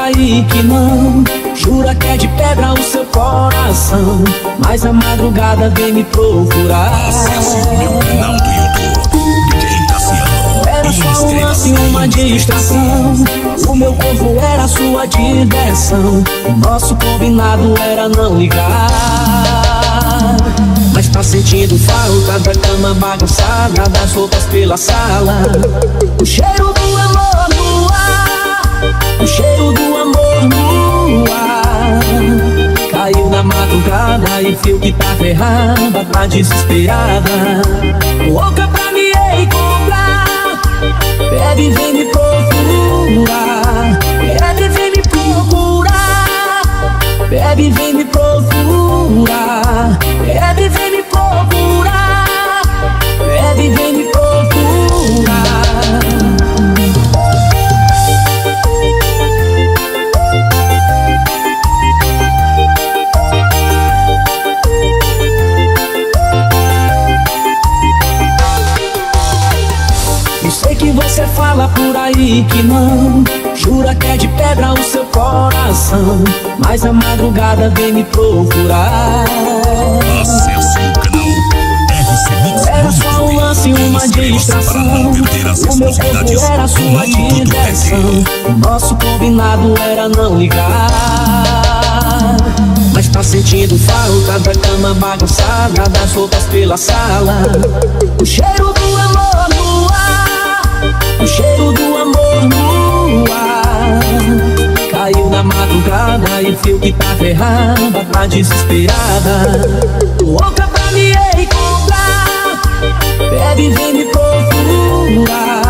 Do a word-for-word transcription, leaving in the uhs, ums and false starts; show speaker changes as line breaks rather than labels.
aí que não. Jura que é de pedra o seu coração, mas a madrugada vem me procurar.
Acesse meu canal do YouTube, D J Tassiano.
Era só um lance, uma distração. O meu corpo era sua diversão. O nosso combinado era não ligar. Mas tá sentindo falta da cama bagunçada, das roupas pela sala. O cheiro do amor no ar, o cheiro do amor no ar. Caiu na madrugada e viu que tá ferrada, tá desesperada, louca pra me encontrar. Bebe, vem me procurar. Bebe, vem me procurar. Bebe, vem me procurar. Bebe, vem me procurar. Bebe, vem me procurar. Eu sei que você fala por aí que não. Jura que é de pedra o seu coração, mas a madrugada vem me procurar.
Acesse o canal R C Mix.
Era só um lance, uma distração. O meu corpo era sua diversão. O nosso combinado era não ligar. Mas tá sentindo falta da cama bagunçada, das roupas pela sala. O cheiro do amor no ar, o cheiro do amor no ar. Caiu na madrugada e viu que tá ferrada, tá desesperada, louca pra me encontrar. Bebe, vem me procurar.